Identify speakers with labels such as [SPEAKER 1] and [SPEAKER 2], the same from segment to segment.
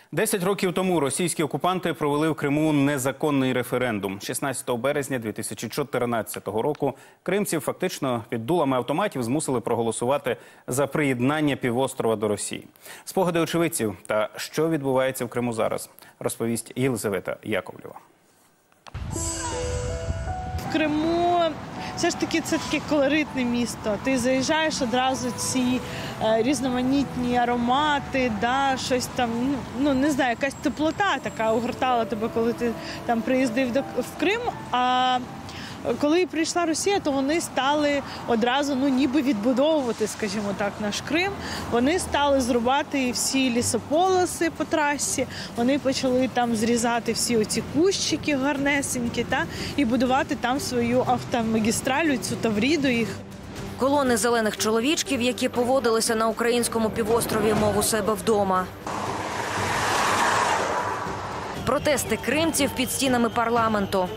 [SPEAKER 1] 10 років тому російські окупанти провели в Криму незаконний референдум. 16 березня 2014 року кримців фактично під дулами автоматів змусили проголосувати за приєднання півострова до Росії. Спогади очевидців та що відбувається в Криму зараз, розповість Єлизавета Яковлєва.
[SPEAKER 2] В Криму все ж таки це таке колоритне місто. Ти заїжджаєш, одразу ці різноманітні аромати, щось там, не знаю, якась теплота така огортала тебе, коли ти там приїздив в Крим. А коли прийшла Росія, то вони стали одразу, ніби відбудовувати, скажімо так, наш Крим. Вони стали зрубати всі лісополоси по трасі, вони почали там зрізати всі оці кущики гарнесенькі, і будувати там свою автомагістралю, цю Тавріду їх.
[SPEAKER 3] Колони зелених чоловічків, які поводилися на українському півострові, мов у себе вдома. Протести кримців під стінами парламенту.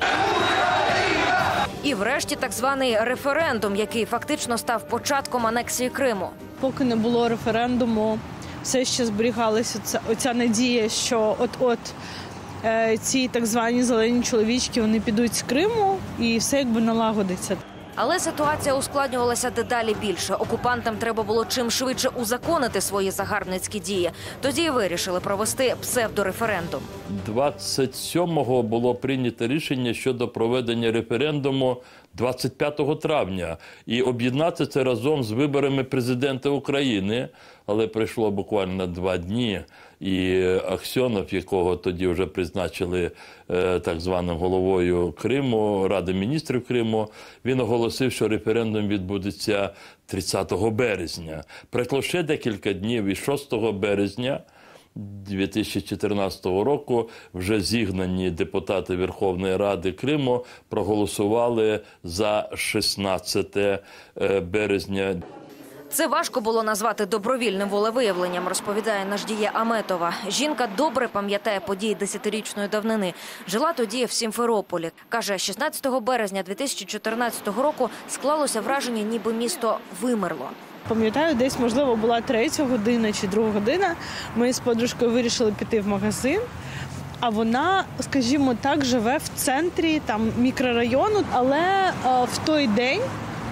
[SPEAKER 3] І врешті так званий референдум, який фактично став початком анексії Криму.
[SPEAKER 2] Поки не було референдуму, все ще зберігалася оця надія, що от-от ці так звані зелені чоловічки, вони підуть з Криму і все якби налагодиться.
[SPEAKER 3] Але ситуація ускладнювалася дедалі більше. Окупантам треба було чим швидше узаконити свої загарбницькі дії. Тоді й вирішили провести псевдореферендум.
[SPEAKER 4] 27-го було прийнято рішення щодо проведення референдуму 25 травня. І об'єднати це разом з виборами президента України. Але пройшло буквально 2 дні. І Аксьонов, якого тоді вже призначили так званим головою Криму, Ради міністрів Криму, він оголосив, що референдум відбудеться 30 березня. Пройшло ще декілька днів, і 6 березня 2014 року вже зігнані депутати Верховної Ради Криму проголосували за 16 березня.
[SPEAKER 3] Це важко було назвати добровільним волевиявленням, розповідає Наждія Аметова. Жінка добре пам'ятає події 10-річної давнини. Жила тоді в Сімферополі. Каже, 16 березня 2014 року склалося враження, ніби місто вимерло.
[SPEAKER 2] Пам'ятаю, десь, можливо, була 3 година чи 2 година. Ми з подружкою вирішили піти в магазин. А вона, скажімо так, живе в центрі мікрорайону. Але в той день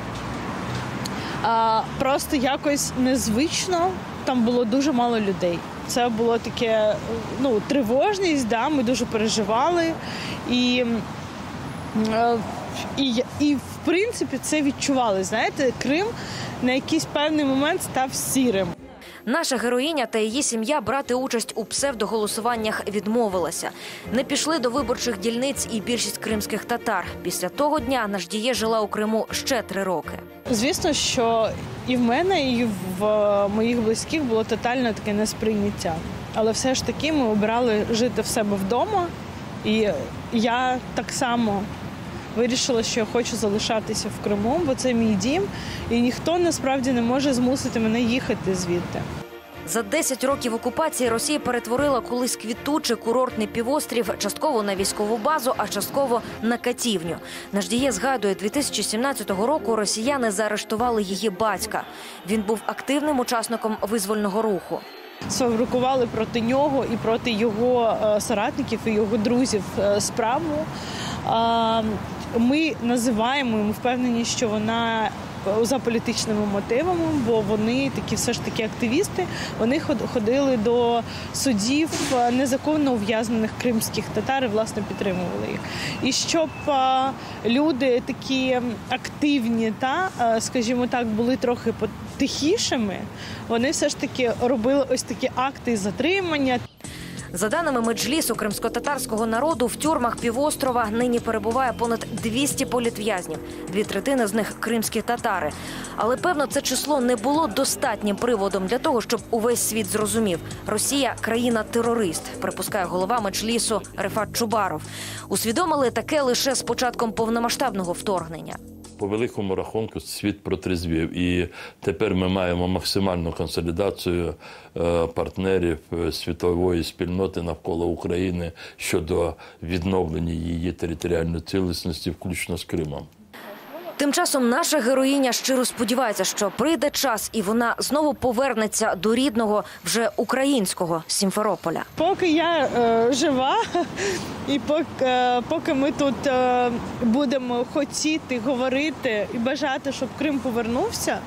[SPEAKER 2] просто якось незвично, там було дуже мало людей. Це було таке, тривожність, ми дуже переживали. І в принципі, це відчували. Знаєте, Крим на якийсь певний момент став сірим.
[SPEAKER 3] Наша героїня та її сім'я брати участь у псевдоголосуваннях відмовилася. Не пішли до виборчих дільниць і більшість кримських татар. Після того дня Наждіє жила у Криму ще 3 роки.
[SPEAKER 2] Звісно, що і в мене, і в моїх близьких було тотальне таке несприйняття. Але все ж таки ми обирали жити в себе вдома. І я так само вирішила, що я хочу залишатися в Криму, бо це мій дім. І ніхто насправді не може змусити мене їхати звідти.
[SPEAKER 3] За 10 років окупації Росія перетворила колись квітучий курортний півострів частково на військову базу, а частково на катівню. Наждіє згадує, 2017 року росіяни заарештували її батька. Він був активним учасником визвольного руху.
[SPEAKER 2] Сфабрикували проти нього і проти його соратників і його друзів справу. Ми називаємо, ми впевнені, що вона за політичними мотивами, бо вони такі все ж таки активісти. Вони ходили до судів незаконно ув'язнених кримських татар і, власне, підтримували їх. І щоб люди такі активні, скажімо так, були трохи тихішими, вони все ж таки робили ось такі акти затримання.
[SPEAKER 3] За даними Меджлісу кримсько-татарського народу, в тюрмах півострова нині перебуває понад 200 політв'язнів. 2/3 з них – кримські татари. Але, певно, це число не було достатнім приводом для того, щоб увесь світ зрозумів – Росія – країна-терорист, припускає голова Меджлісу Рефат Чубаров. Усвідомили таке лише з початком повномасштабного вторгнення.
[SPEAKER 4] По великому рахунку світ протрезвів. І тепер ми маємо максимальну консолідацію партнерів світової спільноти навколо України щодо відновлення її територіальної цілісності, включно з Кримом.
[SPEAKER 3] Тим часом наша героїня щиро сподівається, що прийде час і вона знову повернеться до рідного, вже українського Сімферополя.
[SPEAKER 2] Поки я жива, і поки ми тут будемо хотіти, говорити і бажати, щоб Крим повернувся,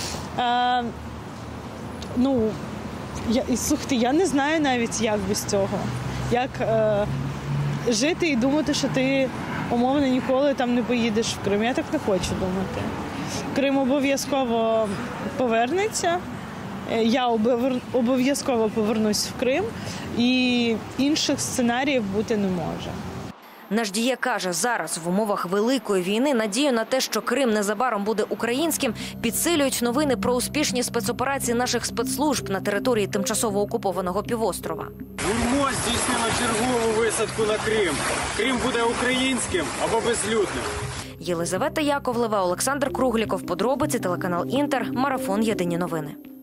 [SPEAKER 2] слухайте, я не знаю навіть, як без цього. Як жити і думати, що ти, умовно, ніколи там не поїдеш в Крим. Я так не хочу думати. Крим обов'язково повернеться. Я обов'язково повернусь в Крим. І інших сценаріїв бути не може.
[SPEAKER 3] Наш Діє каже, зараз в умовах великої війни надію на те, що Крим незабаром буде українським, підсилюють новини про успішні спецоперації наших спецслужб на території тимчасово окупованого півострова.
[SPEAKER 5] ГУРМО здійснило чергову висадку на Крим. Крим буде українським або безлюдним.
[SPEAKER 3] Єлизавета Яковлева, Олександр Кругліков. Подробиці, телеканал Інтер. Марафон. Єдині новини.